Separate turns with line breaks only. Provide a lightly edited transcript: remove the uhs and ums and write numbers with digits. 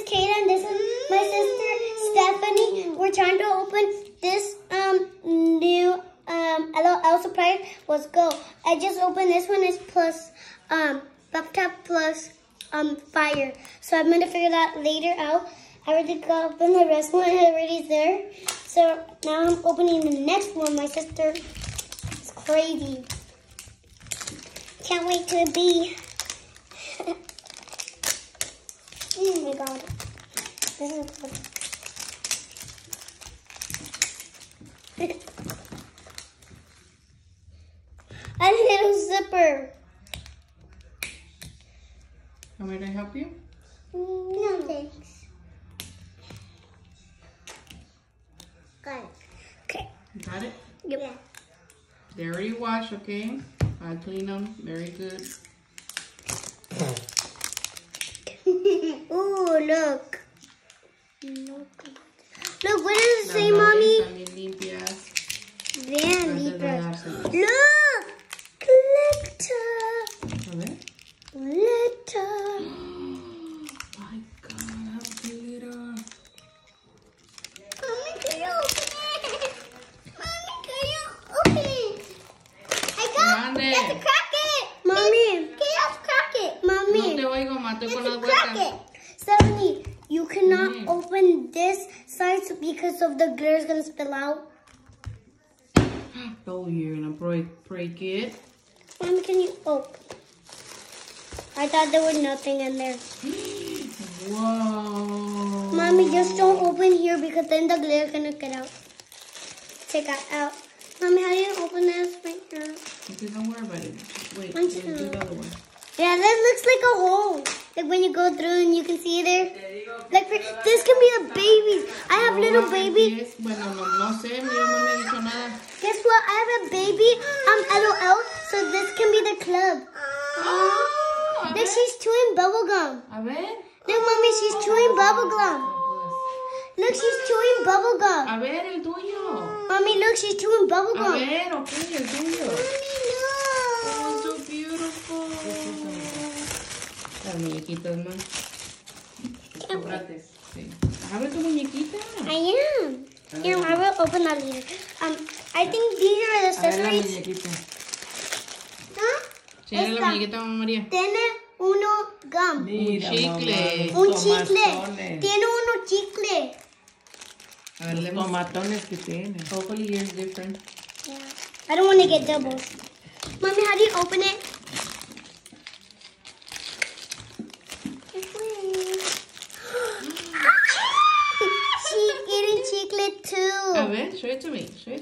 is Kayla and this is my sister Stephanie. We're trying to open this new L.O.L surprise. Let's go. I just opened this one. It's plus laptop plus fire. So I'm gonna figure that later out. I already got open the rest one already there. So now I'm opening the next one. My sister is crazy. Can't wait to be. Oh my god. This is good. A little zipper.
Want me to help you?
No thanks. Got it. Okay.
You got it?
Yep. Yeah.
They already washed, okay? I clean them. Very good.
Ooh, look. Look, what does it say, Mommy? Bien limpias. Look! Glitter!
A ver.
Glitter!
My God, how glitter.
Mommy, can you open it? Mommy, can you open it? I got it! You have to crack it! Mommy! Can you have to crack it? Mommy!
No te oigo, mate con las
Crack
huecas.
it! Stephanie, you cannot open this side because of the glitter is going to spill out.
Oh, you're gonna break it.
Mommy, can you open? I thought there was nothing in there.
Whoa.
Mommy, just don't open here because then the glitter is going to get out. Take it out. Mommy, how do you open this right here?
Okay, don't worry about it. Wait,
One,
we'll
two.
do the other one.
Yeah, that looks like a hole. Like when you go through and you can see there. Like this can be a baby. I have little baby.
Bueno, no sé, yo no me he dicho nada.
Guess what? I have a baby. L.O.L. So this can be the club. Look, she's chewing bubble gum.
A ver.
Look, Mommy, she's chewing bubble gum. Look, she's chewing bubble gum.
A ver, el tuyo.
Mommy, look, she's chewing bubble
A
gum.
ver, ok, el tuyo. Oh, so beautiful. Las muñequitas más. Chocolates. Sí. Abre tu muñequita.
I am. Here, I will open that later. I think these are the
A ver la
accessories.
muñequita.
¿Ah?
Sí, la muñequita, mamá María.
Tiene uno gum.
Mira, un chicle.
Un chicle. Tiene uno chicle.
A ver, los tomatones que tiene. Hopefully yours different.
Yeah. I don't want to get doubles. Mommy, how do you open it? She's eating chicle too.
A ver, show it to me. Show it.